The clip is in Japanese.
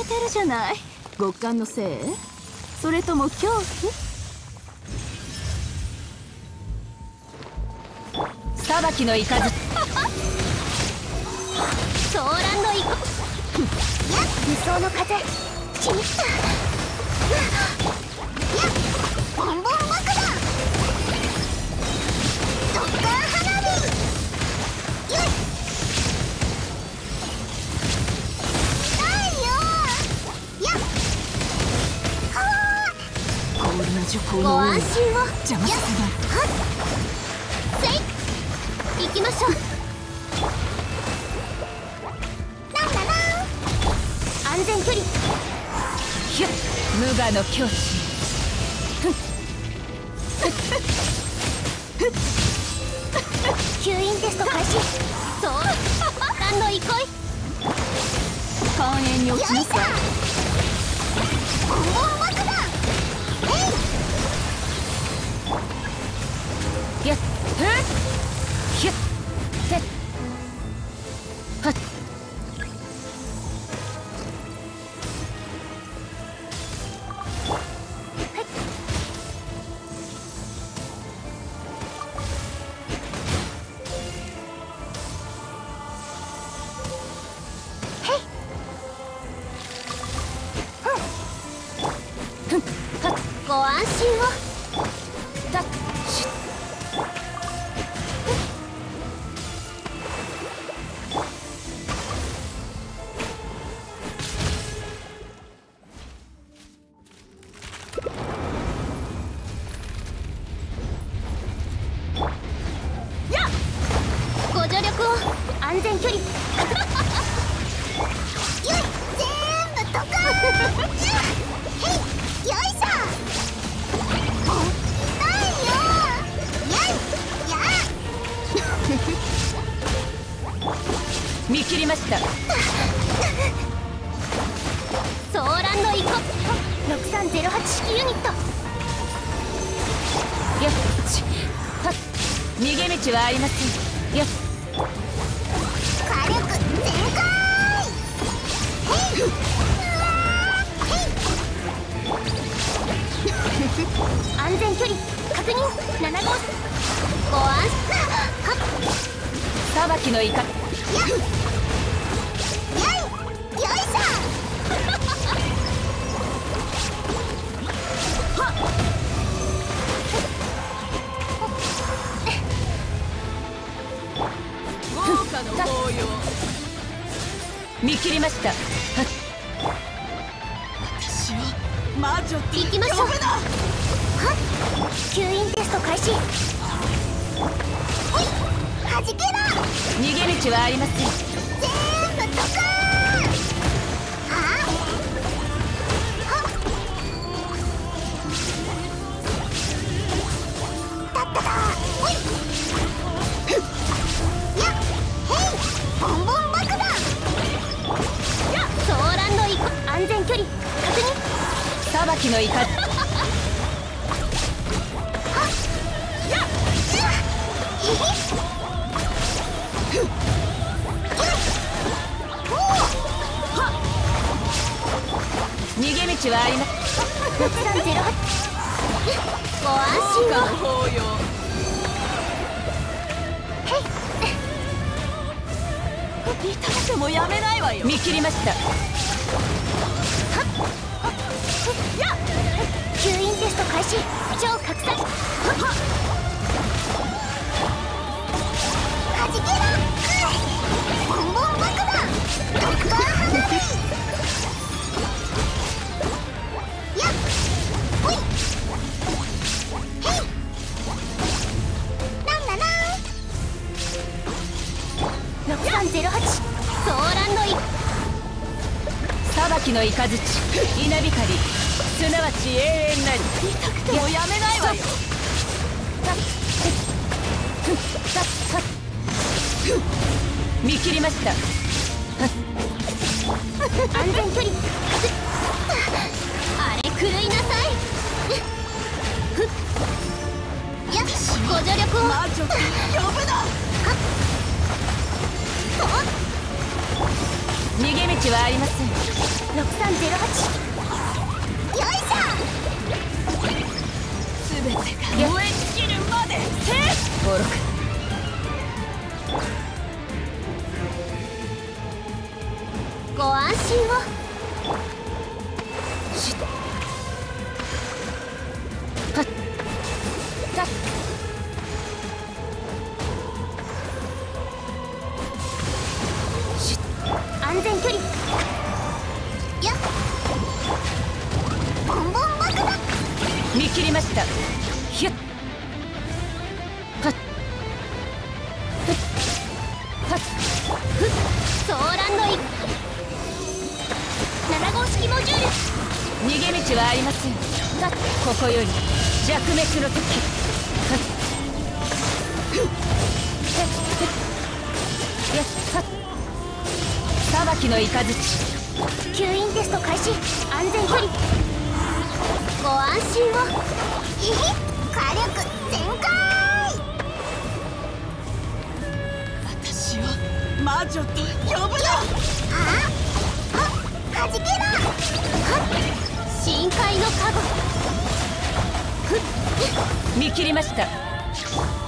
てるじゃない。極寒のせい？それとも恐怖？ 裁きの雷騒乱のいこ無双の風ちみったボンボン爆弾ドッカー花火よいご安心を邪魔させない。行きましょう。ランララン安全距離ひゅっ無我の境地吸引テスト開始そう何の憩い寛永に落ちなさい。 ボンボン爆弾やっひゅってっはっご安心をだっしご助力を安全距離よい全部ドカーンへいよいしょ痛いよやいや見切りました騒乱のいこ6308式ユニットよっちはっ逃げ道はありませんよっ火力全開へい安全距離確認7号ご安はっ裁きのイカやっよいしょ見切りました私は魔女って行きましょうはっ吸引テスト開始ほいはじけろ逃げ道はありません全部ドカーンはったっただほいやっへいボンボン爆弾騒乱のいこ安全距離確認裁きのイカ逃げ道はあります6308ご安心を痛くてもやめないわよ。 見切りました吸引テスト開始超拡散はじけろボンボン爆弾ドッカー花火やっほいへいランララン6308騒乱のい裁きの雷稲光すなわち永遠なり痛くてもやめないわよ。 見切りました安全距離あれ狂いなさいやっご助力を魔女って呼ぶな。 逃げ道はありません。 6308。よいしょ。 全てが燃え尽きるまで。 登録。 ご安心を。 はったっ安全距離。やっ。ボンボン爆弾。 見切りました。ひゅっはっはっふっ。ソーランの一。7号式モジュール。 逃げ道はありません。だってここより弱滅の時。はっふっへっへっやっはっ裁きの雷。 吸引テスト開始。安全距離。ご安心を。火力全開。 私を魔女と呼ぶな。 はじけろ。深海の加護。 見切りました。